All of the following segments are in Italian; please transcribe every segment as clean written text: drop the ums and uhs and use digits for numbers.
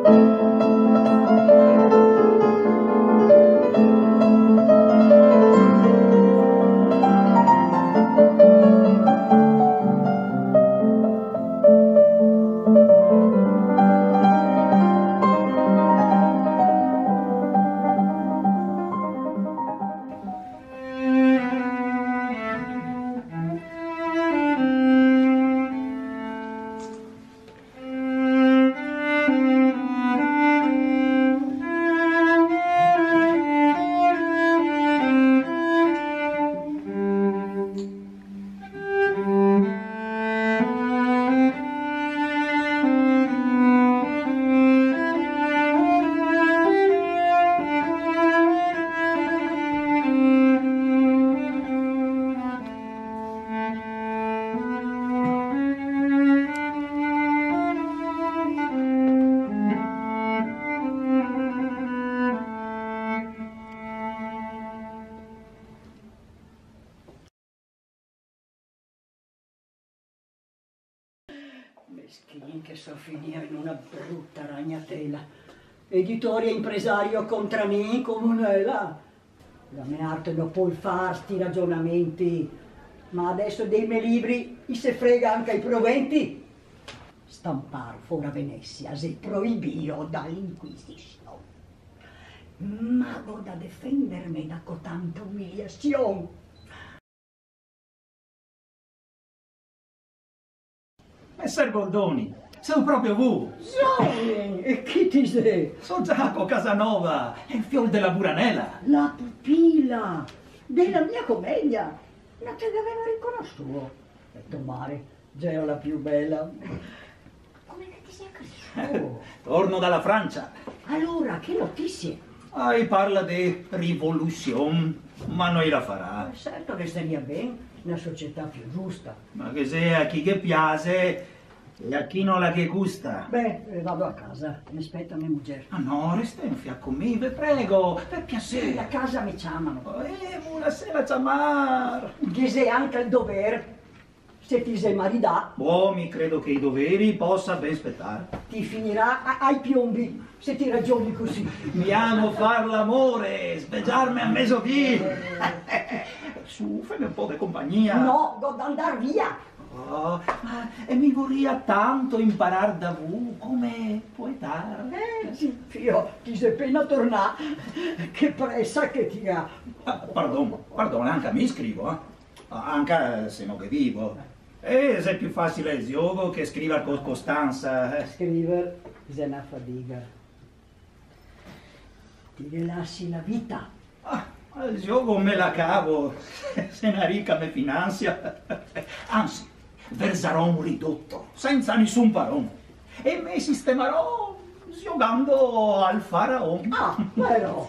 Meschin che so finire in una brutta ragnatela. Editore e impresario contra me, come là. La mia arte non può fare sti ragionamenti, ma adesso dei miei libri se frega anche i proventi. Stampar fuori a Venezia se proibio dall'Inquisizione. Mago da difendermi da cotanta umiliazione. Messer Goldoni, sei proprio voi! Zoe, e chi ti sei? Sono Giacomo Casanova, è il fior della Buranella. La pupilla della mia commedia. Non te l'avevo riconosciuto. E tu, Mare, già ero la più bella. Come che ti sei cresciuto? Torno dalla Francia. Allora, che notizie? Parla di rivoluzione, ma noi la farà. Certo che staria bene, una società più giusta. Ma che sia a chi che piace e a chi non la che gusta. Beh, vado a casa, mi aspetta mia moglie. Ah no, resta in fianco con me, vi prego, per piacere. A casa mi chiamano. Buonasera, Ciamar. Che sei anche il dovere, se ti sei marità. Oh, mi credo che i doveri possa ben aspettare. Ti finirà ai piombi, se ti ragioni così. Mi amo far l'amore, svegliarmi a mesodì. Su, fammi un po' di compagnia. No, devo andare via. Oh, e mi vorrei tanto imparare da voi come poeta. Sì, io ti sei appena tornato. Che pressa che ti ha. Pardon, anche a me scrivo, anche se non che vivo. E se è più facile il gioco che scrivere con costanza. Scrivere è una fatica. Ti rilassi la vita. Il gioco me la cavo, se una ricca mi finanzia. Anzi, verserò un ridotto, senza nessun parone. E mi sistemerò giocando al faraone. Però.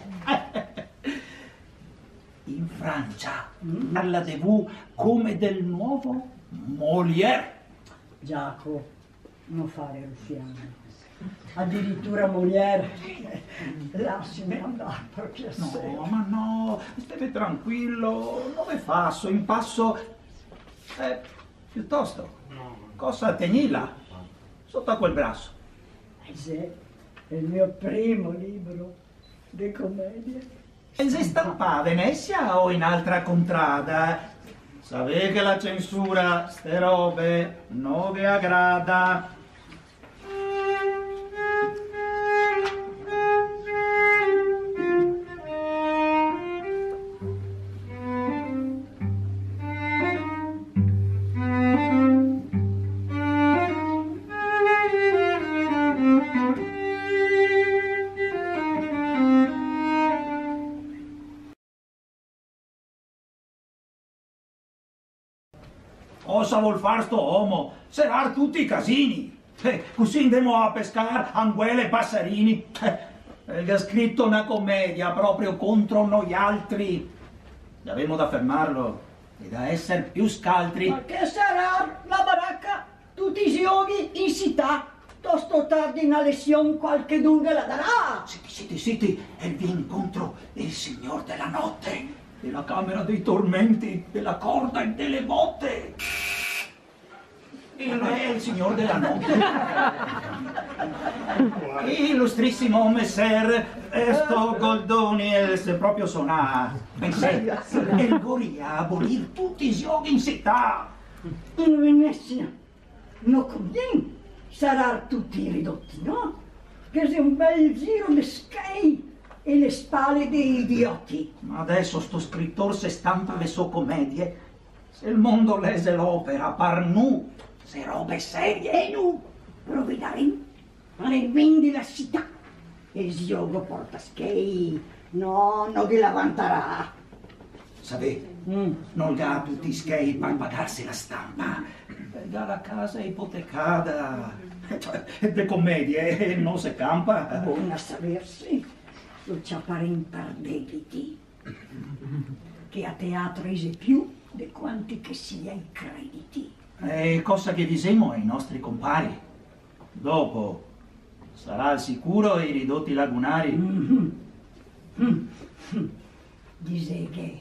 In Francia parla di voi come del nuovo Molière. Giacomo, non fare rufiano. Addirittura Molière. Lasciami andare per piacere. No, ma no, stai tranquillo, non mi fasso, in passo. Piuttosto, cosa tegni là, sotto a quel braccio? Sì, è il mio primo libro di commedie. E si stampa a Venezia o in altra contrada? Sapete che la censura, ste robe, non vi aggrada. Cosa vuol far sto uomo? Serar tutti i casini. Così andremo a pescare anguille e passarini. Che ha scritto una commedia proprio contro noi altri. Avremo da fermarlo e da essere più scaltri. Ma che sarà la baracca? Tutti i giorni in città. Tosto tardi una lezione qualche dunga la darà. Senti, e vi incontro il signor della notte, della camera dei tormenti, della corda e delle botte. Il re è il signor della notte. Illustrissimo messer, sto Goldoni se proprio sonà. Pensate, il Goria abolir tutti i yoga in città. In Venezia non conviene, saranno tutti ridotti, no? Che è un bel giro di skate e le spalle dei idioti. Ma adesso sto scrittore se stampa le sue commedie, se il mondo lese l'opera, par nu, se robe serie, nu, providaremo, ma ne vendi la città. E Ziogo porta skate, no, non vi lavantarà. Sapete, non ga tutti i skate per pagarsi la stampa, ga la casa ipotecata, le commedie non si campa. Buona sapersi. Lo ciaparin per debiti, che a teatro ese più di quanti che sia i crediti. E cosa che diciamo ai nostri compari? Dopo sarà al sicuro i ridotti lagunari. Diseghe,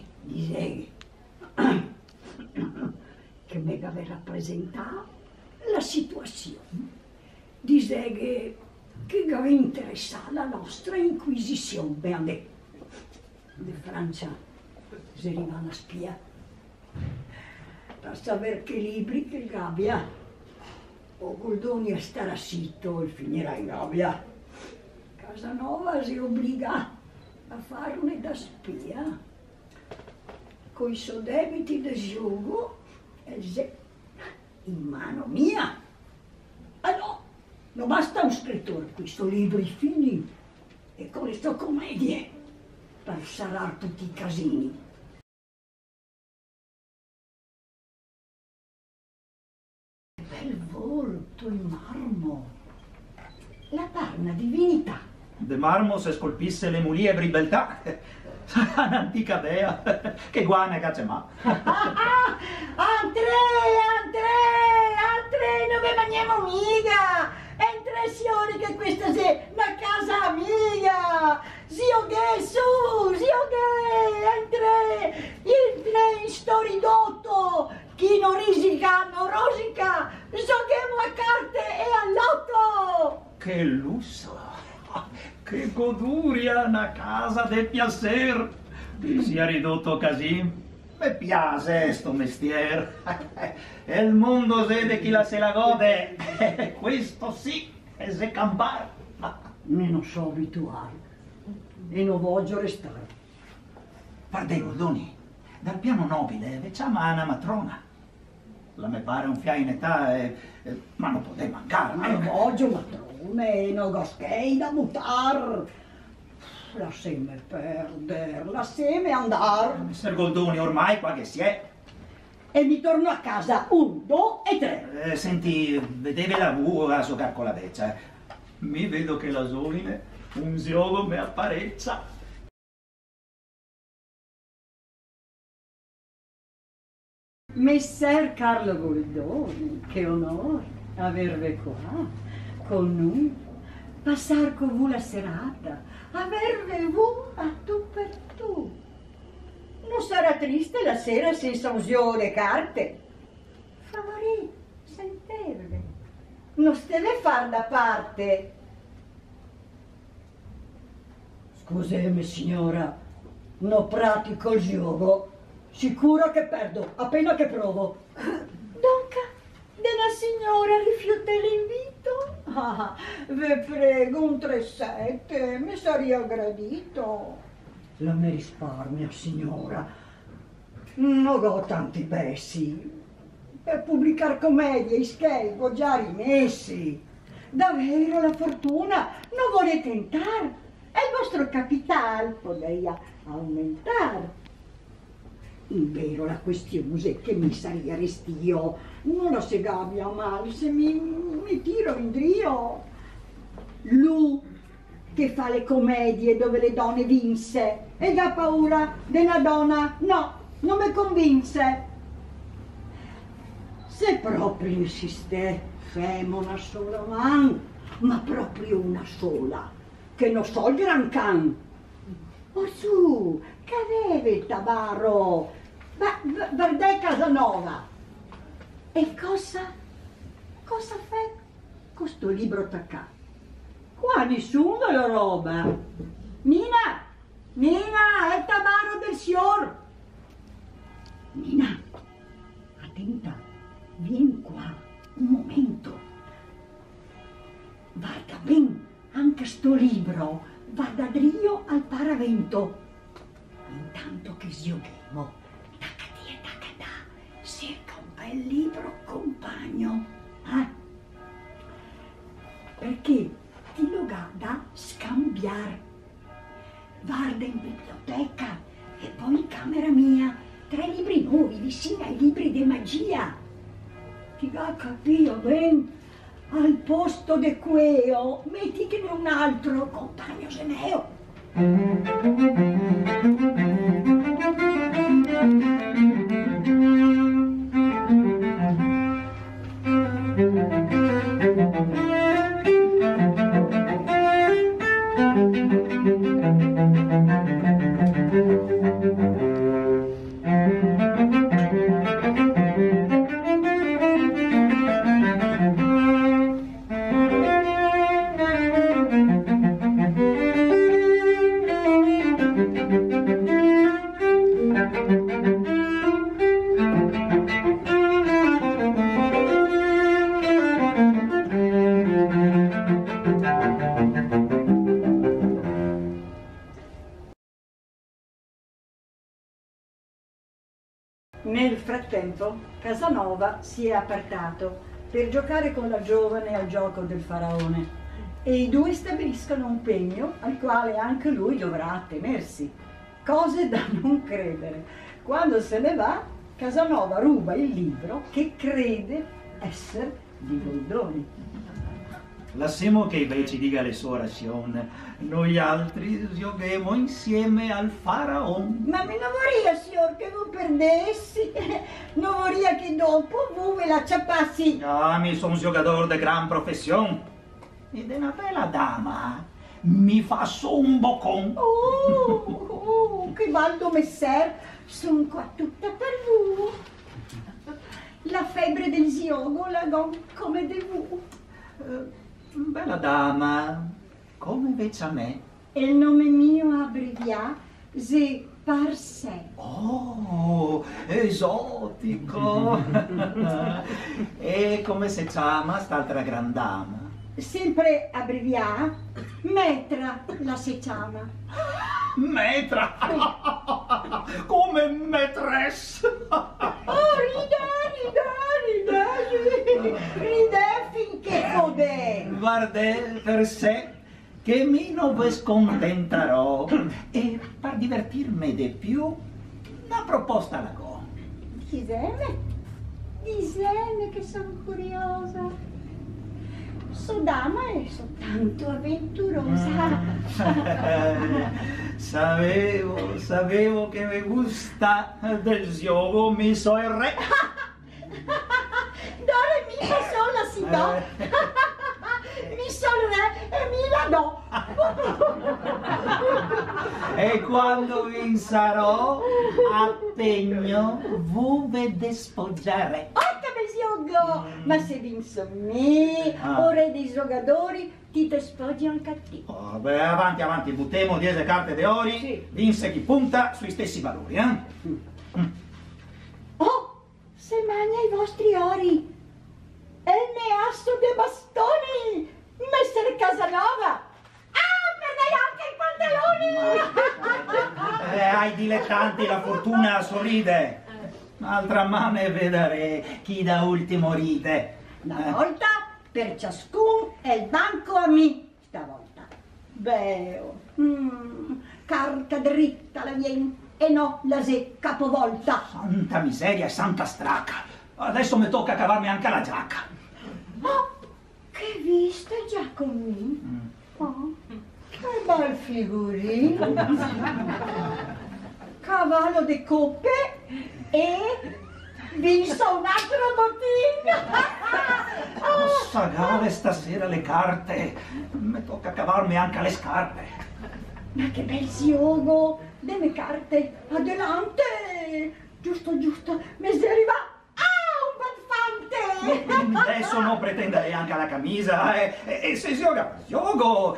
che me aveva rappresentato la situazione. Diseghe che aveva interessato la nostra inquisizione. Bene, di Francia si arriva una spia per sapere che libri che gabbia o Goldoni a stare sito e finirà in gabbia. Casanova si obbliga a farne da spia coi suoi debiti da gioco e in mano mia. Allora, non basta un scrittore, questo libri fini e con le sue commedie per sarar tutti i casini. Bel volto in marmo, la parna divinità. De marmo se scolpisse le muliebri beltà, sarà un'antica dea, che guane caccia ma. Andrea, non vi mangiamo mica! Entra signori che questa è una casa mia! Zio che su, entra in sto ridotto! Chi non risica, non rosica! Giochiamo a carte e all'otto! Che lusso! Che goduria, una casa del piacer! Sia ridotto così. Mi piace sto mestiere. E il mondo vede chi se la gode. Questo sì, è se campare. Me non so abituare e non voglio restare. Guarda, Goldoni, dal piano nobile facciamo una matrona. La me pare un fiai in età, ma non poteva mancare. Ma non voglio matrone, non goschei da buttar. Lasciami perdere, lasciami andare. Messer Goldoni, ormai qua che si è. E mi torno a casa 1, 2 e 3. Senti, vedete la a giocare con la vecchia. Mi vedo che la giovine un ziogo mi appareccia. Messer Carlo Goldoni, che onore avervi qua con noi, passar con voi la serata, avervi voi a tu per tu. Non sarà triste la sera senza usione carte? Favorì, sentirvi. Non si deve far da parte. Scusami signora, non pratico il gioco. Sicuro che perdo, appena che provo. Dunque, della signora rifiuta l'invito? Ah, vi prego, un 3-7, mi sarebbe gradito. La mi risparmia, signora. Non ho tanti bessi. Per pubblicare commedie, skate, ho già rimessi. Davvero la fortuna non volete tentare? E il vostro capitale potrebbe aumentare. Invero la questione è che mi sarebbe restio, non lo si gabbia male se mi tiro in drio. Lui che fa le commedie dove le donne vinse e ha paura della donna, no, non mi convinse. Se proprio insiste, femo una sola man, ma proprio una sola, che non so il gran can. Oh su, che aveva il tabarro? Verdè Casanova. E cosa fa questo libro attaccato? nessuno la roba. Nina, Nina, è il tabaro del signor. Nina, attenta, vieni qua, un momento. Guarda ben, anche sto libro, va da Drio al Paravento. Intanto che sgiochiamo, taccati e taccata, cerca un bel libro compagno, perché ti lo da scambiare. Guarda in biblioteca e poi in camera mia, 3 libri nuovi vicini ai libri di magia. Ti va capito ben? Al posto di queo, metti che ne un altro compagno se neo. Nel frattempo Casanova si è appartato per giocare con la giovane al gioco del faraone e i due stabiliscono un pegno al quale anche lui dovrà attenersi. Cose da non credere. Quando se ne va, Casanova ruba il libro che crede essere di Goldoni. Lasciamo che invece dica le sue orazioni. Noi altri giochiamo insieme al faraone. Ma mi non vorrei, signor, che non perdessi. Non vorrei che dopo voi ve la acciappassi. Ah, mi sono un giocatore di gran professione. Ed è una bella dama. Mi fa un boccon. Che baldo messer. Sono qua tutta per voi. La febbre del ziogo la go come de voi. Bella dama, come invece a me. E il nome mio abbrevià, se par sé. Oh, esotico. E come si chiama st'altra gran dama? Sempre abbrevià, Metra la si chiama. Metra! Come maîtresse! Oh, ride finché codè. Guarda, per sé che mi non vi scontenterò e per divertirmi di più una proposta la go. Diseme che sono curiosa. So dama è soltanto avventurosa. Sapevo che mi gusta del gioco, mi so il re. Dore mi fa sola si do. Mi so il re e mi la do. E quando vincerò a pegno, vu ve despoggiare. Ma se vinso me, ora dei giocatori, ti te spoggi anche a te. Oh, beh, avanti, buttiamo 10 carte d'ori, sì. Vinse chi punta sui stessi valori, Oh, se magna i vostri ori, e ne asso de bastoni, messer Casanova. Perdei anche i pantaloni! Ai dilettanti la fortuna sorride. Altra mano e vedere chi da ultimo ride. Una volta per ciascun e il banco a me, stavolta. Beh, carta dritta la vien e no la se capovolta. Santa miseria e santa stracca. Adesso mi tocca cavarmi anche la giacca. Oh, che vista già con me. Oh, che bel figurino. Cavallo di coppe e vinso un altro bottino. Sagale stasera le carte. Mi tocca cavarmi anche le scarpe. Ma che bel gioco delle carte. Adelante. Giusto. Mi si arriva. Ah, un bel fante. Adesso non pretendere anche la camisa, e se gioca, gioco.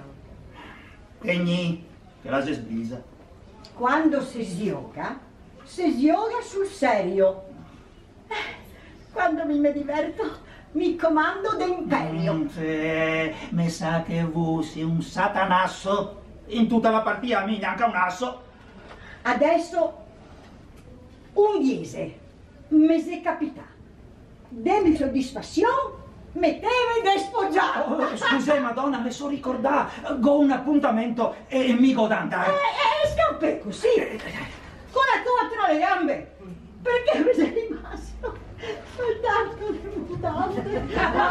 Egni, che la si sbrisa. Quando si gioca sul serio. Quando mi diverto, mi comando d'imperio. Mi sa che voi sei un satanasso. In tutta la partita mi neanche un asso. Adesso un diese mi si capita. Demi soddisfazione, metteve da sposare. Oh, scusi, madonna, mi sono ricordato. Go un appuntamento e mi go d'andare. Scappi così, con la tua tra le gambe. Perché mi sei rimasto soltanto le mutande.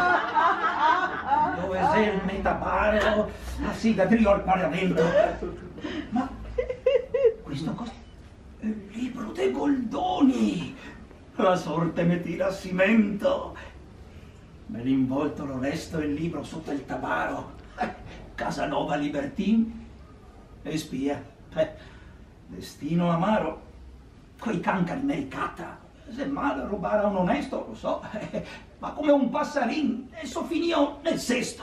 Dove sei il metabaro? Ah sì, da Drio al Parlamento. Ma questo cosa? Il libro dei Goldoni. La sorte mi tira a cimento. Me l'involto lo resto il libro sotto il tabaro. Casanova Libertin e spia. Destino amaro. Quei cancari mericata. Se male rubare a un onesto, lo so, ma come un passarin, esso finio nel cesto.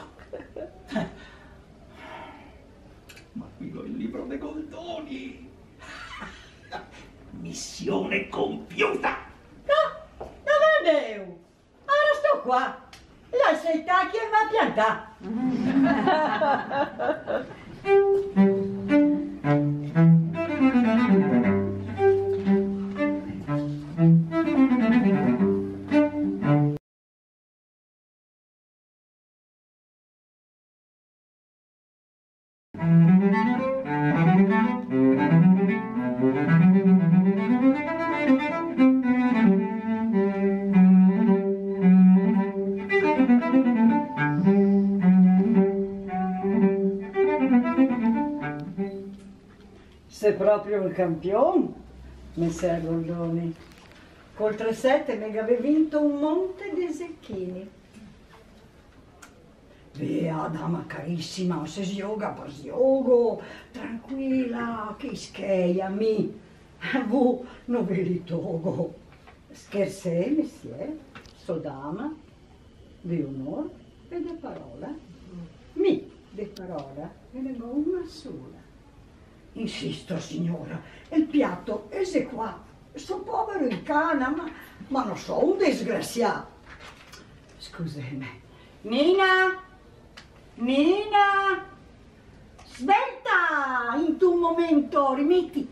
Ma qui ho il libro dei Goldoni. Missione compiuta. No, dove andeu? Ora sto qua. La seità che va piantà. Sei proprio un campione, messer Goldoni. Col 3-7 mi avevi vinto un monte di zecchini. Via, dama carissima, se gioca per gioco, tranquilla, che scheiami. Vu non ve li togo. Scherzè, messier, so dama, di onore e di parola. Mi, di parola, ve ne go una sola. Insisto, signora, il piatto è se qua. Sto povero in cana, ma non so, un disgraziato. Scusami. Nina! Nina! Svelta! In tu momento, rimetti...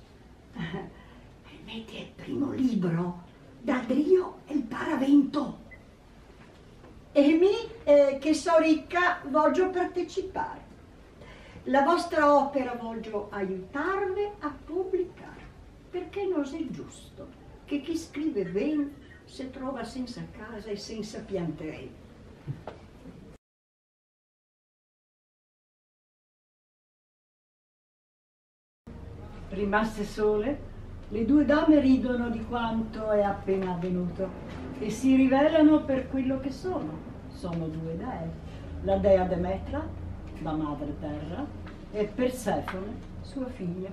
Rimetti il primo libro, da Drio e il Paravento. E mi, che so ricca, voglio partecipare. La vostra opera voglio aiutarvi a pubblicare, perché non è giusto che chi scrive bene si trova senza casa e senza pianterei. Rimaste sole, le due dame ridono di quanto è appena avvenuto e si rivelano per quello che sono. Sono due dee, la dea Demetra, la madre terra, e Persefone, sua figlia.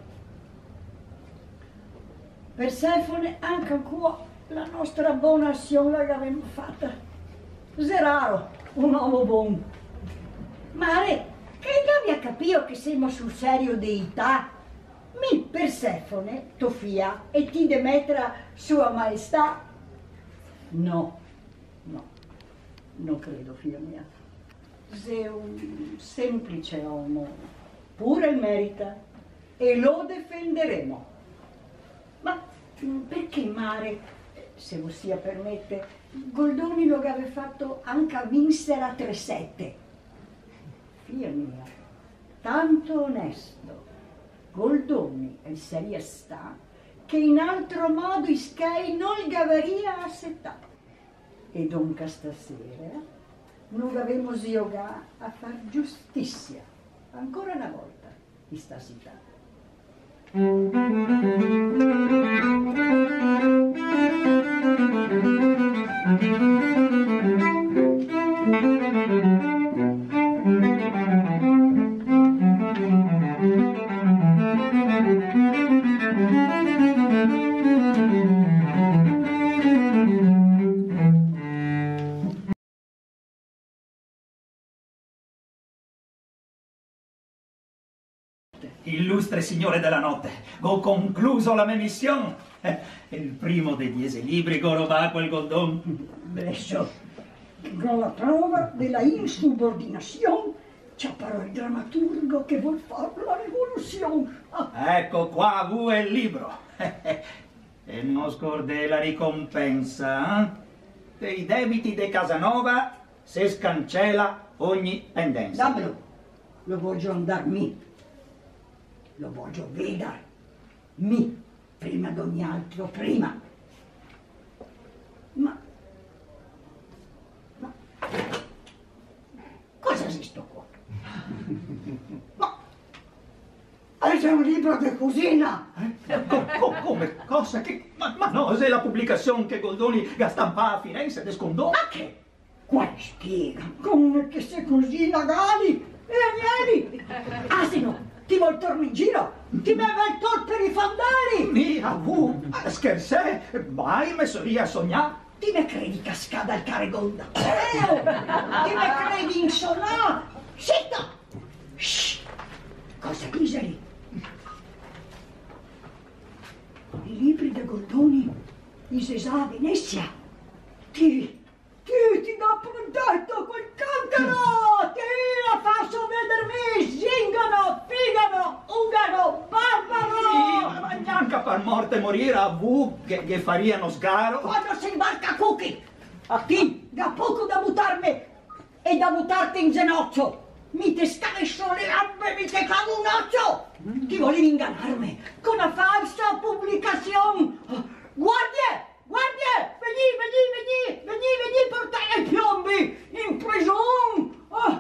Persefone, anche qua, la nostra buona azione che abbiamo fatta. È raro, un uomo buono. Mare, che abbia capito che siamo sul serio deità? Mi Persefone, tua figlia, e ti Demetra, sua maestà? No, no, non credo, figlia mia. Sei un semplice uomo, pure merita, e lo difenderemo. Ma perché mare, se lo sia permette, Goldoni lo aveva fatto anche a vincere a 3-7. Figlia mia, tanto onesto, Goldoni e seria sta, che in altro modo ischei non gavaria a setà. E dunque stasera noi avevamo giocato a far giustizia, ancora una volta, in sta città. illustre signore della notte, ho concluso la mia missione. Il primo dei 10 libri che ho rubato quel Goldoni. Adesso, con la prova della insubordinazione, c'è però il drammaturgo che vuol fare la rivoluzione. Ecco qua, è il libro. E non scordate la ricompensa, dei debiti di Casanova se scancella ogni pendenza. Dammelo, lo voglio andare mi, lo voglio vedere mi, prima di ogni altro, prima. Ma cosa esisto qua? Ma c'è un libro di cucina! Come? Cosa? Ma no, se la pubblicazione che Goldoni ha stampato a Firenze de Scondò. Ma che? Qua spiega come che si cucina gali e agnelli! Asino, ti vuol tornare in giro? Ti beve il tol per i fandali! Mia, scherzè? Mai mi sono a sognare? Ti me credi cascata al Caregonda? Ti me credi in sonà? Zitta! Shh! Cosa dice lì? I libri di Goldoni, i Sesà Venezia. Ti dà protetto quel cancro! Ti la faccio vedermi! Zingano, figano, ungano, barbaro! Ma neanche per morte morire a che faríano sgaro. Quando si imbarca Cucchi, a ti da poco da buttarmi e da buttarti in ginocchio. Mi te scalescio le gambe, mi te cavo un occhio! Ti volevi ingannarmi con una falsa pubblicazione! Guardie! Guardie! Veni, portare i piombi in prigione!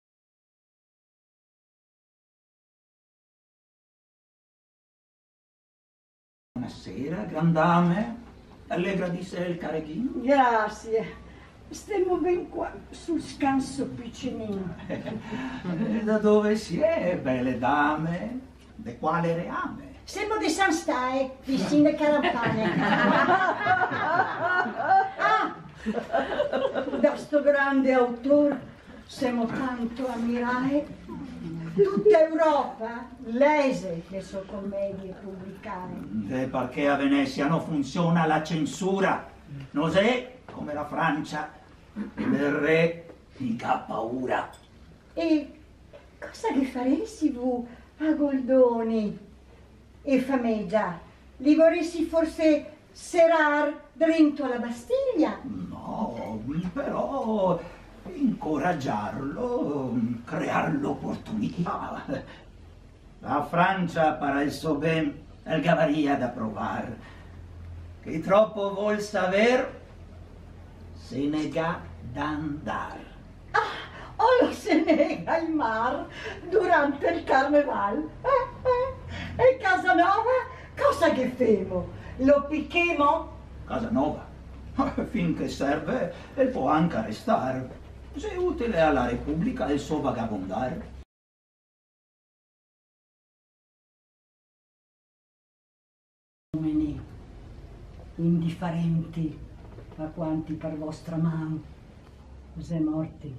Buonasera, grandame. Allegra di sé il careghino. Grazie. Stiamo ben qua, sul scanso piccinino. Da dove si è, belle dame? De quale reame? Siamo di San Stae, vicine Carampane. Da sto grande autore siamo tanto ammirare. Tutta Europa lese le sue commedie pubblicate. Perché a Venezia non funziona la censura. Non è come la Francia. Il re gli ha paura. E cosa gli faresti voi a Goldoni? E fameggia, li vorresti forse serar dentro alla Bastiglia? No, però incoraggiarlo, creare l'opportunità. La Francia para il suo ben el gavaria da provar. Che troppo vuol saber se nega d'andar. O lo se nega il mar durante il carneval. E Casanova, cosa che femo? Lo picchemo? Casanova, finché serve, e può anche restare. Se è utile alla Repubblica il suo vagabondare. Uomini indifferenti a quanti per vostra mano siete morti,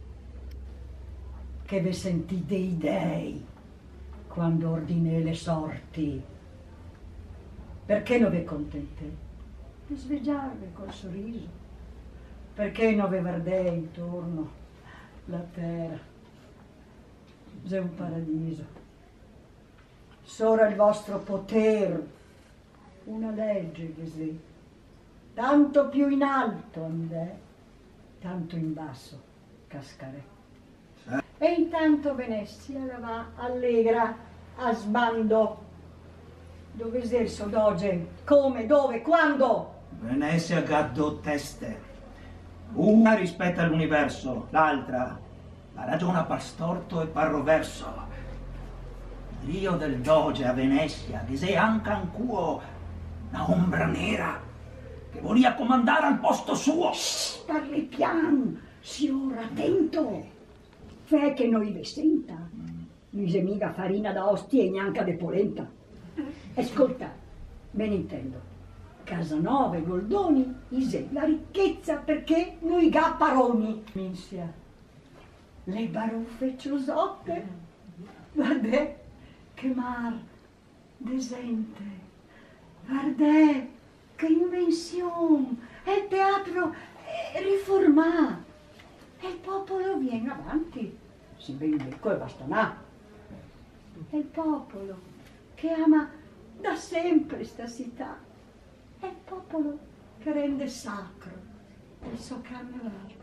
che ve sentite i dei quando ordine le sorti, perché non vi contente di svegliarvi col sorriso, perché non vi guardate intorno la terra, è un paradiso, solo il vostro potere, una legge così, tanto più in alto andè, tanto in basso cascare. E intanto Venezia la va allegra a sbando. Dove è il suo doge? Come? Dove? Quando? Venezia ha due teste. Una rispetta l'universo, l'altra la ragiona per storto e per roverso. L'io del doge a Venezia, che sei anche ancuo una ombra nera che volia comandare al posto suo. Shh, parli pian, signora, attento. Fè che noi vi senta. Non c'è mica farina da ostia e neanche de polenta. Ascolta, ben intendo. Casanova e Goldoni, ise la ricchezza perché noi gapparoni. Minsia, le baruffe ciosotte. Vabbè, che che mar desente, guardè, che invenzione, è il teatro riformato, e il popolo viene avanti, si benedico e basta. È il popolo che ama da sempre sta città, è il popolo che rende sacro il suo carnevale.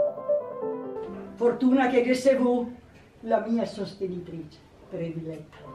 Fortuna che avesse voi la mia sostenitrice prediletta.